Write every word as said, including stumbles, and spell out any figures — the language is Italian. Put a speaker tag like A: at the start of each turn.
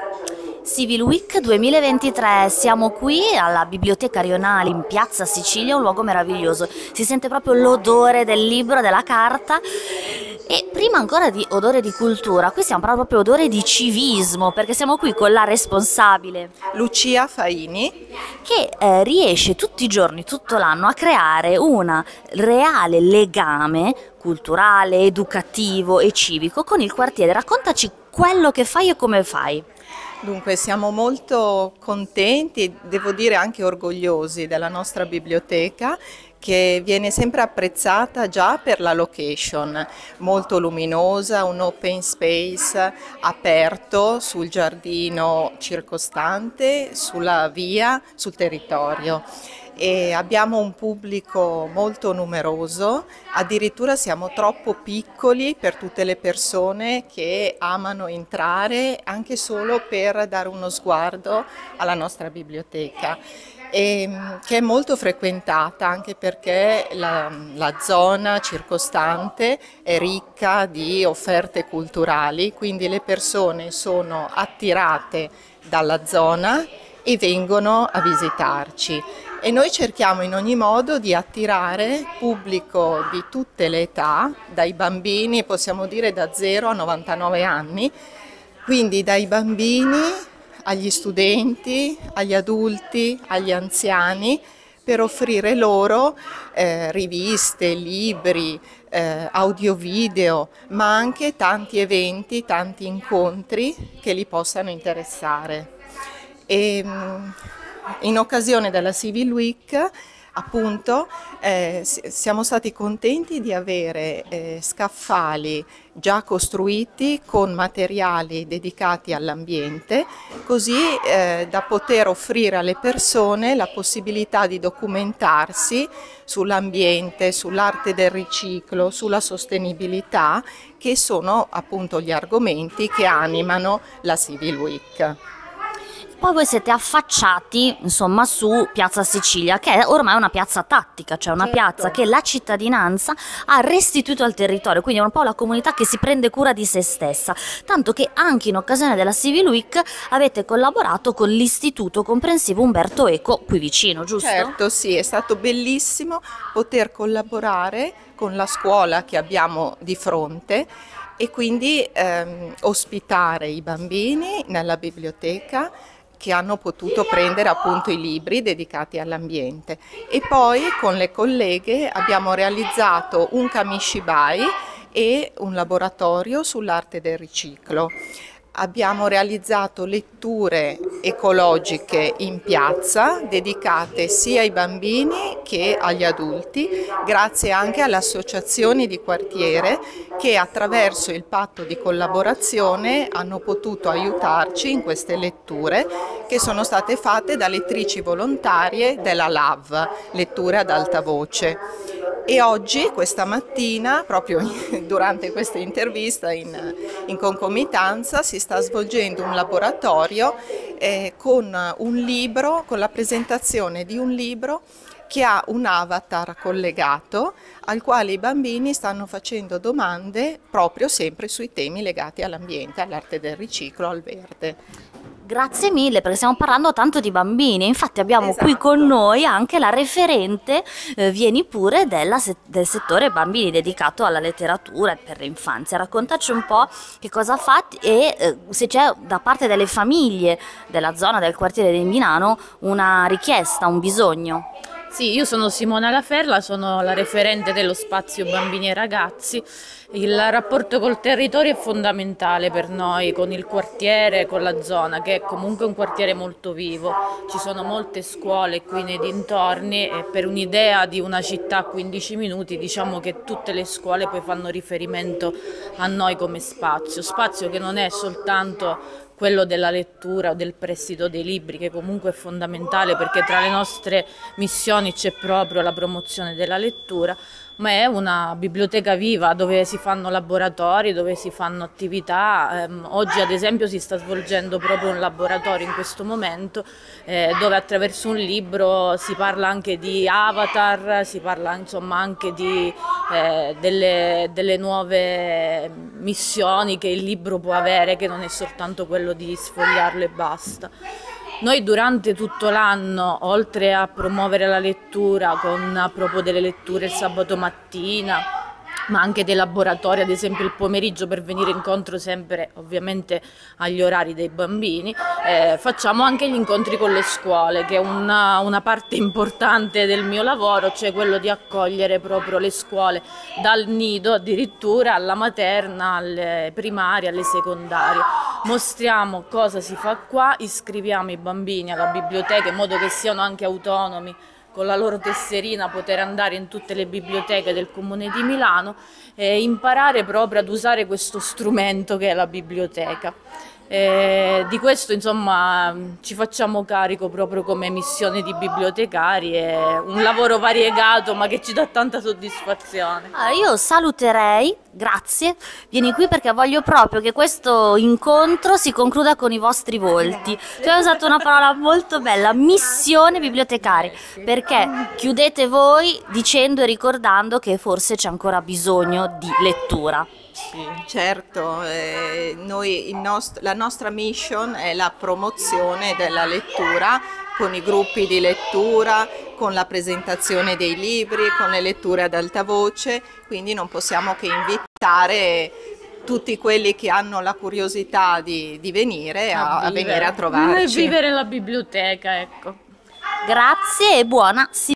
A: Civil Week duemilaventitré, siamo qui alla Biblioteca Rionale in Piazza Sicilia, un luogo meraviglioso, si sente proprio l'odore del libro, della carta e prima ancora di odore di cultura, qui siamo proprio odore di civismo perché siamo qui con la responsabile
B: Lucia Faini,
A: che eh, riesce tutti i giorni, tutto l'anno a creare un reale legame culturale, educativo e civico con il quartiere. Raccontaci quello che fai e come fai.
B: Dunque siamo molto contenti e devo dire anche orgogliosi della nostra biblioteca che viene sempre apprezzata già per la location, molto luminosa, un open space aperto sul giardino circostante, sulla via, sul territorio. E abbiamo un pubblico molto numeroso, addirittura siamo troppo piccoli per tutte le persone che amano entrare anche solo per dare uno sguardo alla nostra biblioteca, e, che è molto frequentata anche perché la, la zona circostante è ricca di offerte culturali, quindi le persone sono attirate dalla zona e vengono a visitarci. E noi cerchiamo in ogni modo di attirare pubblico di tutte le età, dai bambini, possiamo dire da zero a novantanove anni, quindi dai bambini agli studenti, agli adulti, agli anziani, per offrire loro eh, riviste, libri, eh, audio-video, ma anche tanti eventi, tanti incontri che li possano interessare. E, in occasione della Civil Week, appunto, eh, siamo stati contenti di avere eh, scaffali già costruiti con materiali dedicati all'ambiente, così eh, da poter offrire alle persone la possibilità di documentarsi sull'ambiente, sull'arte del riciclo, sulla sostenibilità, che sono appunto gli argomenti che animano la Civil Week.
A: Poi voi siete affacciati, insomma, su Piazza Sicilia, che è ormai una piazza tattica, cioè una
B: certo.
A: piazza che la cittadinanza ha restituito al territorio, quindi è un po' la comunità che si prende cura di se stessa, tanto che anche in occasione della Civil Week avete collaborato con l'Istituto Comprensivo Umberto Eco qui vicino, giusto?
B: Certo, sì, è stato bellissimo poter collaborare con la scuola che abbiamo di fronte e quindi ehm, ospitare i bambini nella biblioteca che hanno potuto prendere appunto i libri dedicati all'ambiente, e poi con le colleghe abbiamo realizzato un kamishibai e un laboratorio sull'arte del riciclo. Abbiamo realizzato letture ecologiche in piazza dedicate sia ai bambini che agli adulti, grazie anche alle associazioni di quartiere che attraverso il patto di collaborazione hanno potuto aiutarci in queste letture, che sono state fatte da lettrici volontarie della L A V, letture ad alta voce. E oggi, questa mattina, proprio durante questa intervista in, in concomitanza, si sta svolgendo un laboratorio eh, con un libro, con la presentazione di un libro che ha un avatar collegato al quale i bambini stanno facendo domande proprio sempre sui temi legati all'ambiente, all'arte del riciclo, al verde.
A: Grazie mille, perché stiamo parlando tanto di bambini, infatti abbiamo
B: Esatto.
A: qui con noi anche la referente eh, Vieni pure della se del settore bambini dedicato alla letteratura per l'infanzia. Raccontaci un po' che cosa fate e eh, se c'è da parte delle famiglie della zona del quartiere di Milano una richiesta, un bisogno.
C: Sì, io sono Simona Laferla, sono la referente dello spazio bambini e ragazzi. Il rapporto col territorio è fondamentale per noi, con il quartiere, con la zona, che è comunque un quartiere molto vivo. Ci sono molte scuole qui nei dintorni e per un'idea di una città a quindici minuti diciamo che tutte le scuole poi fanno riferimento a noi come spazio. Spazio che non è soltanto quello della lettura o del prestito dei libri, che comunque è fondamentale perché tra le nostre missioni c'è proprio la promozione della lettura, ma è una biblioteca viva dove si fanno laboratori, dove si fanno attività. Eh, oggi ad esempio si sta svolgendo proprio un laboratorio in questo momento eh, dove attraverso un libro si parla anche di avatar, si parla insomma anche di, eh, delle, delle nuove missioni che il libro può avere, che non è soltanto quello di sfogliarlo e basta. Noi durante tutto l'anno, oltre a promuovere la lettura con proprio delle letture il sabato mattina, ma anche dei laboratori, ad esempio il pomeriggio, per venire incontro sempre ovviamente agli orari dei bambini, eh, facciamo anche gli incontri con le scuole, che è una, una parte importante del mio lavoro, cioè quello di accogliere proprio le scuole dal nido addirittura alla materna, alle primarie, alle secondarie. Mostriamo cosa si fa qua, iscriviamo i bambini alla biblioteca in modo che siano anche autonomi, con la loro tesserina poter andare in tutte le biblioteche del Comune di Milano e imparare proprio ad usare questo strumento che è la biblioteca. E di questo insomma ci facciamo carico proprio come missione di bibliotecari, è un lavoro variegato ma che ci dà tanta soddisfazione.
A: Allora, io saluterei, grazie, vieni qui perché voglio proprio che questo incontro si concluda con i vostri volti. Tu hai usato una parola molto bella, missione bibliotecari, perché chiudete voi dicendo e ricordando che forse c'è ancora bisogno di lettura.
B: Sì, certo, eh, noi, il nost- la nostra mission è la promozione della lettura con i gruppi di lettura, con la presentazione dei libri, con le letture ad alta voce, quindi non possiamo che invitare tutti quelli che hanno la curiosità di, di venire a, a venire a trovarci.
C: Vivere la biblioteca, ecco.
A: Grazie e buona